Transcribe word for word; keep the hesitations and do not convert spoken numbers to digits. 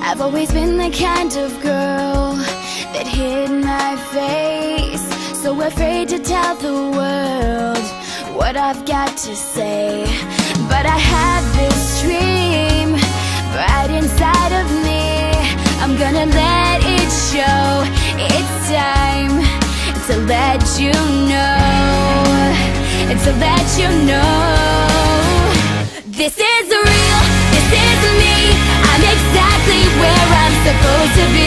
I've always been the kind of girl that hid my face, so afraid to tell the world what I've got to say. But I have this dream right inside of me. I'm gonna let it show. It's time to let you know, and to let you know, this is real, this is me. I'm exactly where I'm supposed to be.